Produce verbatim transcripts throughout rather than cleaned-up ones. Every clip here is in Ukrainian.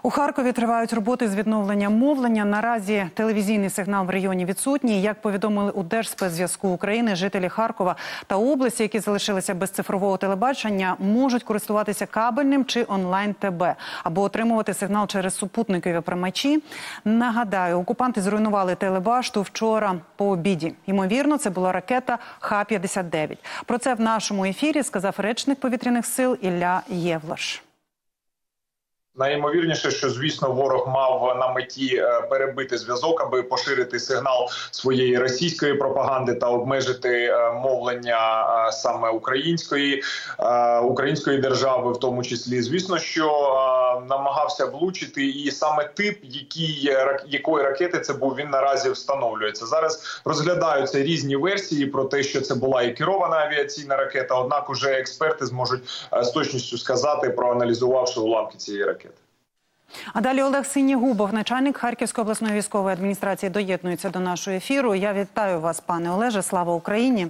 У Харкові тривають роботи з відновлення мовлення. Наразі телевізійний сигнал в районі відсутній. Як повідомили у Держспецзв'язку України, жителі Харкова та області, які залишилися без цифрового телебачення, можуть користуватися кабельним чи онлайн-ТБ або отримувати сигнал через супутникові приймачі. Нагадаю, окупанти зруйнували телебашту вчора по обіді. Ймовірно, це була ракета Х п'ятдесят дев'ять. Про це в нашому ефірі сказав речник повітряних сил Ілля Євлаш. Найімовірніше, що, звісно, ворог мав на меті перебити зв'язок, аби поширити сигнал своєї російської пропаганди та обмежити мовлення саме української, української держави, в тому числі. Звісно, що намагався влучити, і саме тип, який, якої ракети це був, він наразі встановлюється. Зараз розглядаються різні версії про те, що це була і керована авіаційна ракета, однак уже експерти зможуть з точністю сказати, проаналізувавши уламки цієї ракети. А далі Олег Синігубов, начальник Харківської обласної військової адміністрації, доєднується до нашого ефіру. Я вітаю вас, пане Олеже. Слава Україні!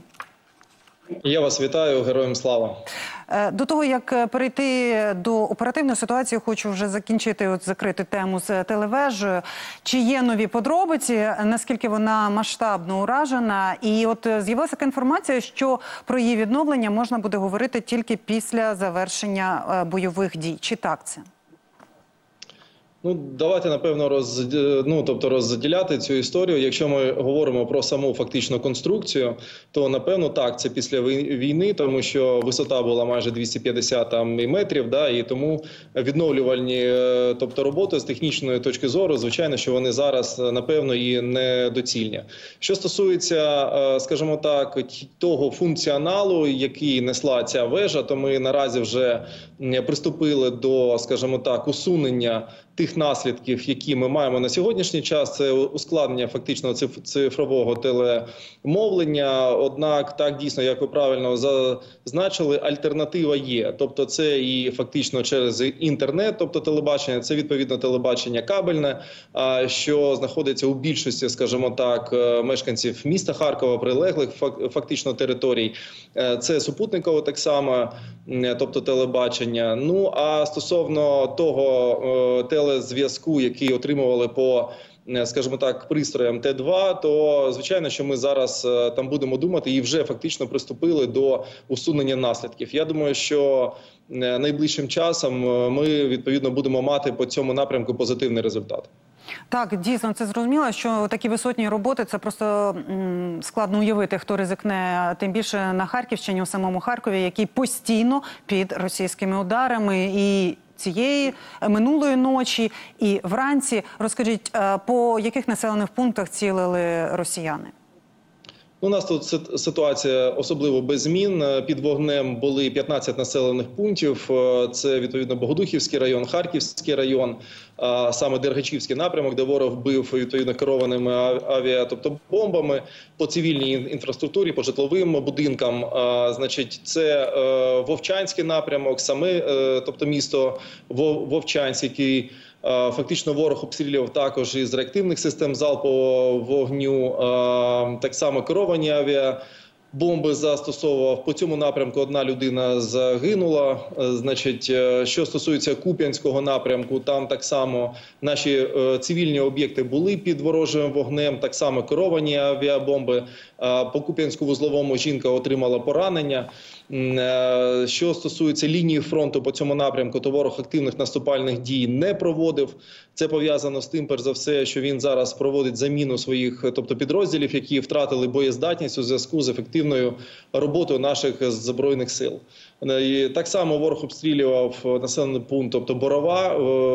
Я вас вітаю, героям слава. До того, як перейти до оперативної ситуації, хочу вже закінчити, от закрити тему з телевежею. Чи є нові подробиці, наскільки вона масштабно уражена? І от з'явилася така інформація, що про її відновлення можна буде говорити тільки після завершення бойових дій. Чи так це? Ну, давайте, напевно, роз, ну, тобто розділяти цю історію. Якщо ми говоримо про саму фактичну конструкцію, то, напевно, так, це після війни, тому що висота була майже двісті п'ятдесят там, метрів, да, і тому відновлювальні тобто, роботи з технічної точки зору, звичайно, що вони зараз, напевно, і недоцільні. Що стосується, скажімо так, того функціоналу, який несла ця вежа, то ми наразі вже приступили до, скажімо так, усунення тих наслідків, які ми маємо на сьогоднішній час. Це ускладнення фактично цифрового телемовлення. Однак, так дійсно, як ви правильно зазначили, альтернатива є. Тобто це і фактично через інтернет, тобто телебачення, це відповідно телебачення кабельне, що знаходиться у більшості, скажімо так, мешканців міста Харкова, прилеглих фактично територій. Це супутникове так само, тобто телебачення. Ну, а стосовно того телебачення, зв'язку, який отримували по, скажімо так, пристроям Т два, то, звичайно, що ми зараз там будемо думати і вже фактично приступили до усунення наслідків. Я думаю, що найближчим часом ми, відповідно, будемо мати по цьому напрямку позитивний результат. Так, дійсно, це зрозуміло, що такі висотні роботи, це просто м, складно уявити, хто ризикне, тим більше на Харківщині, у самому Харкові, який постійно під російськими ударами і цієї минулої ночі, і вранці. Розкажіть, по яких населених пунктах цілили росіяни? У нас тут ситуація особливо без змін. Під вогнем були п'ятнадцять населених пунктів. Це, відповідно, Богодухівський район, Харківський район, саме Дергачівський напрямок, де ворог бив, відповідно, керованими авіа, тобто бомбами по цивільній інфраструктурі, по житловим будинкам. Значить, це Вовчанський напрямок, саме, тобто місто Вовчанськ, який фактично ворог обстрілював також із реактивних систем залпового вогню, так само керовані авіабомби застосовував. По цьому напрямку одна людина загинула. Значить, що стосується Куп'янського напрямку, там так само наші цивільні об'єкти були під ворожим вогнем, так само керовані авіабомби. По Куп'янську-Вузловому жінка отримала поранення. Що стосується лінії фронту по цьому напрямку, то ворог активних наступальних дій не проводив. Це пов'язано з тим, перш за все, що він зараз проводить заміну своїх, тобто підрозділів, які втратили боєздатність у зв'язку з ефективною роботою наших Збройних сил. І так само ворог обстрілював населений пункт, тобто Борова,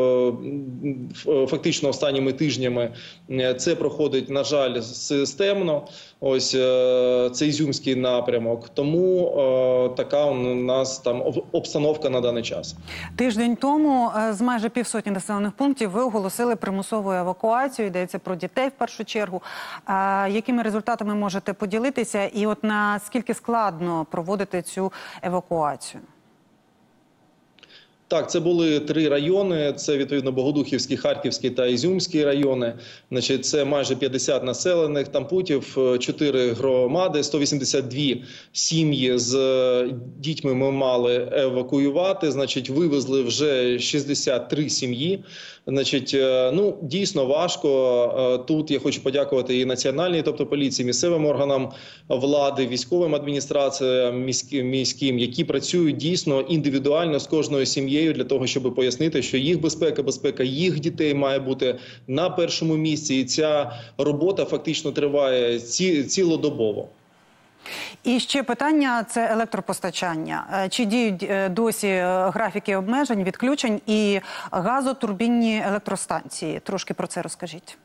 фактично останніми тижнями. Це проходить, на жаль, системно. Ось це Ізюмський напрямок. Тому така у нас там обстановка на даний час. Тиждень тому з майже півсотні населених пунктів ви оголосили примусову евакуацію. Йдеться про дітей в першу чергу. Якими результатами можете поділитися? І от наскільки складно проводити цю евакуацію? Так, це були три райони. Це відповідно Богодухівський, Харківський та Ізюмський райони. Значить, це майже п'ятдесят населених там пунктів, чотири громади, сто вісімдесят дві сім'ї з дітьми ми мали евакуювати. Значить, вивезли вже шістдесят три сім'ї. Значить, ну дійсно важко. Тут я хочу подякувати і національній, тобто поліції, місцевим органам влади, військовим адміністраціям міським, міським, які працюють дійсно індивідуально з кожною сім'єю, для того, щоб пояснити, що їх безпека, безпека їх дітей має бути на першому місці. І ця робота фактично триває ці, цілодобово. І ще питання – це електропостачання. Чи діють досі графіки обмежень, відключень і газотурбінні електростанції? Трошки про це розкажіть.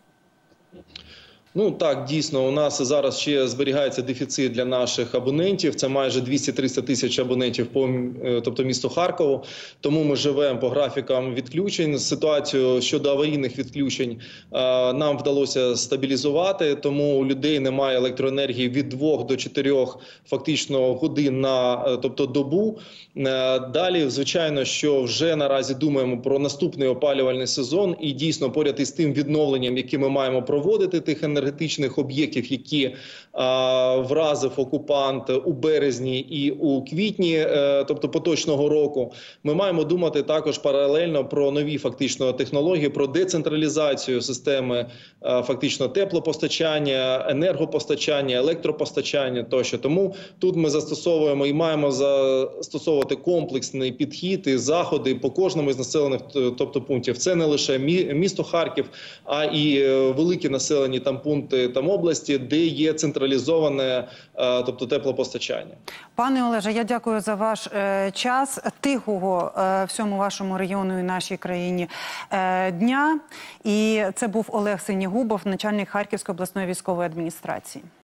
Ну так, дійсно, у нас зараз ще зберігається дефіцит для наших абонентів. Це майже двісті-триста тисяч абонентів по тобто місту Харкову. Тому ми живемо по графікам відключень. Ситуацію щодо аварійних відключень нам вдалося стабілізувати. Тому у людей немає електроенергії від двох до чотирьох фактично годин на тобто добу. Далі, звичайно, що вже наразі думаємо про наступний опалювальний сезон. І дійсно, поряд із тим відновленням, яке ми маємо проводити тих енергетичних енергетичних об'єктів, які а, вразив окупант у березні і у квітні, е, тобто поточного року, ми маємо думати також паралельно про нові фактично технології, про децентралізацію системи е, фактично теплопостачання, енергопостачання, електропостачання тощо. Тому тут ми застосовуємо і маємо застосовувати комплексний підхід і заходи по кожному з населених тобто пунктів. Це не лише місто Харків, а і великі населені там пункти там області, де є централізоване тобто теплопостачання. Пане Олеже, я дякую за ваш е, час. Тихого е, всьому вашому регіону і нашій країні е, дня. І це був Олег Синігубов, начальник Харківської обласної військової адміністрації.